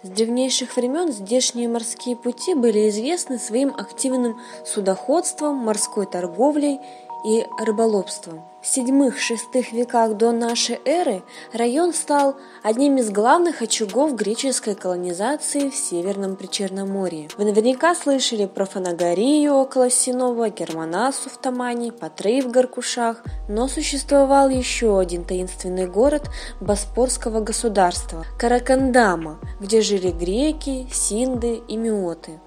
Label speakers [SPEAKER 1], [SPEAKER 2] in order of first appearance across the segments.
[SPEAKER 1] С древнейших времен здешние морские пути были известны своим активным судоходством, морской торговлей и рыболовством. В VII-VI веках до нашей эры район стал одним из главных очагов греческой колонизации в Северном Причерноморье. Вы наверняка слышали про Фанагорию около Синова, Германасу в Тамане, Патрей в Гаркушах, но существовал еще один таинственный город Боспорского государства – Каракандама, где жили греки, синды и меоты.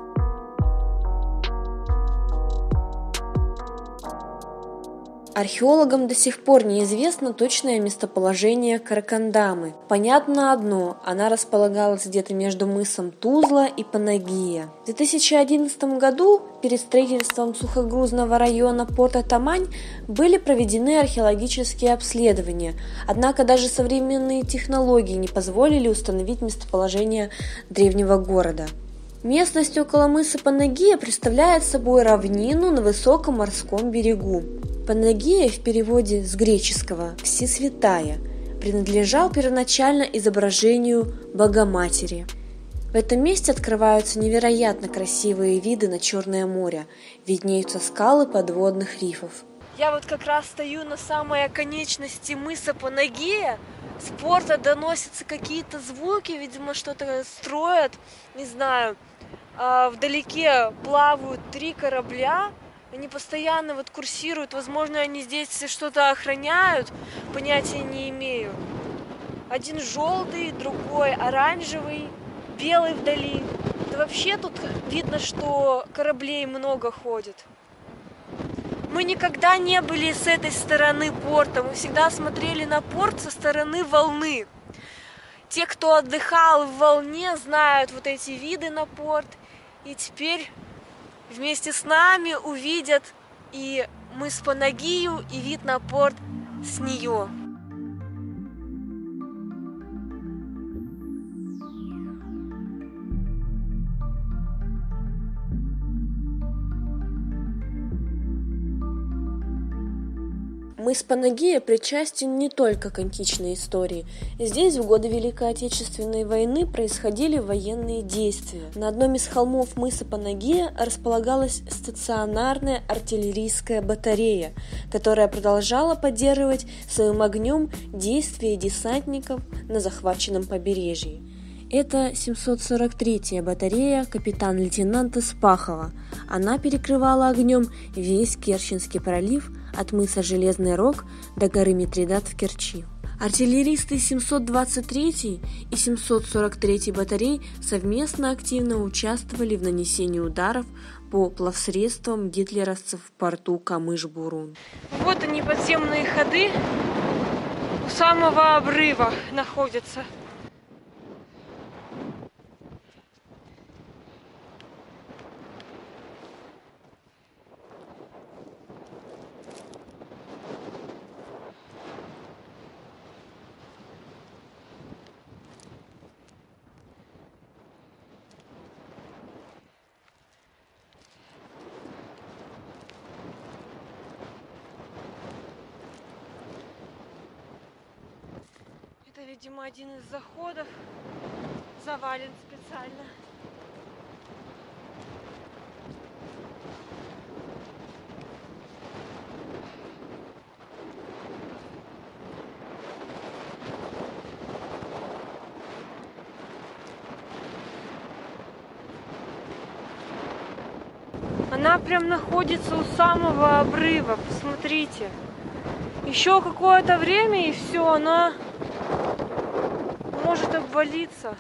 [SPEAKER 1] Археологам до сих пор неизвестно точное местоположение Каракандамы. Понятно одно – она располагалась где-то между мысом Тузла и Панагия. В 2011 году перед строительством сухогрузного района порта Тамань были проведены археологические обследования, однако даже современные технологии не позволили установить местоположение древнего города. Местность около мыса Панагия представляет собой равнину на высоком морском берегу. Панагия в переводе с греческого «всесвятая» принадлежал первоначально изображению Богоматери. В этом месте открываются невероятно красивые виды на Черное море, виднеются скалы подводных рифов. Я вот как раз стою на самой оконечности мыса Панагия. С порта доносятся какие-то звуки, видимо, что-то строят, не знаю. Вдалеке плавают 3 корабля, они постоянно вот курсируют, возможно, они здесь что-то охраняют, понятия не имею. Один желтый, другой оранжевый, белый вдали. Да вообще тут видно, что кораблей много ходит. Мы никогда не были с этой стороны порта, мы всегда смотрели на порт со стороны волны. Те, кто отдыхал в волне, знают вот эти виды на порт, и теперь вместе с нами увидят и мыс Панагию, и вид на порт с нее. Мыс Панагия причастен не только к античной истории. Здесь в годы Великой Отечественной войны происходили военные действия. На одном из холмов мыса Панагия располагалась стационарная артиллерийская батарея, которая продолжала поддерживать своим огнем действия десантников на захваченном побережье. Это 743-я батарея капитан-лейтенанта Спахова. Она перекрывала огнем весь Керченский пролив от мыса Железный Рог до горы Митридат в Керчи. Артиллеристы 723-й и 743-й батарей совместно активно участвовали в нанесении ударов по плавсредствам гитлеровцев в порту Камыш-Бурун. Вот они, подземные ходы, у самого обрыва находятся. Это, видимо, один из заходов, завален специально. Она прям находится у самого обрыва, посмотрите. Еще какое-то время и все, она может обвалиться.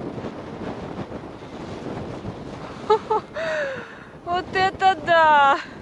[SPEAKER 1] Вот это да!